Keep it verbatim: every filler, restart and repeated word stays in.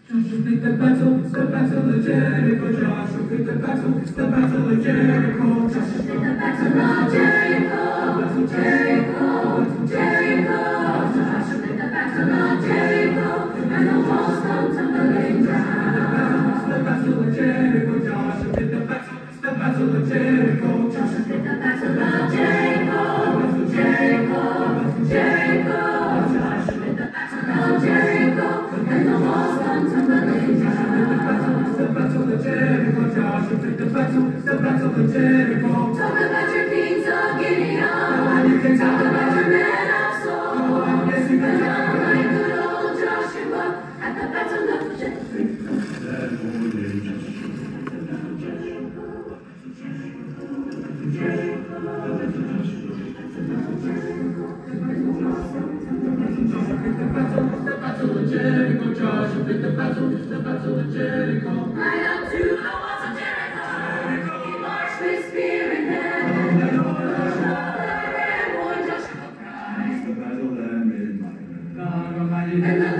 Joshua fit the battle, it's the battle of Jericho. Joshua fit the battle, it's the battle of Jericho. Joshua fit the battle of Jericho. Jericho, Jericho. Joshua fit the battle of Jericho, and the walls come tumbling down. It's the battle of Jericho. Joshua fit the battle, it's the battle of Jericho. Joshua fit the battle of Jericho. Jericho, Jericho. Joshua fit the battle of Jericho, and the walls come tumbling down. It's the battle of Jericho. Joshua fit the battle, it's the battle of Jericho. Talk about your kings of Gideon. Talk about your men of soul. Yes, you can talk about good old Joshua at the battle of Jericho. Joshua fit the battle, it's the battle of Jericho. Right up to the walls of Jericho. He marched with spear in hand. The red boy Joshua cried. It's the battle that made my God Almighty. And the